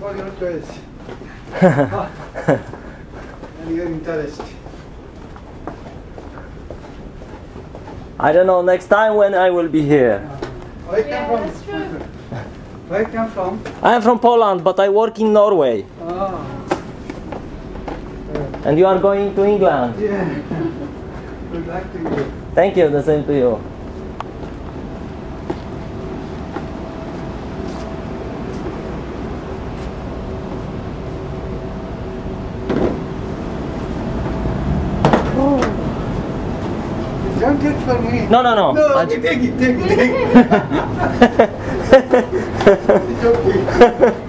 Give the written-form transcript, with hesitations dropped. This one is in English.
for your choice. And your interest. I don't know next time when I will be here. Where you Yeah, come that's from? true. Where you come from? I am from Poland, but I work in Norway. Oh. And you are going to England. Yeah. Good luck to you. Thank you, the same to you. Don't take for me. No, no, no. No, okay, take it. It's okay.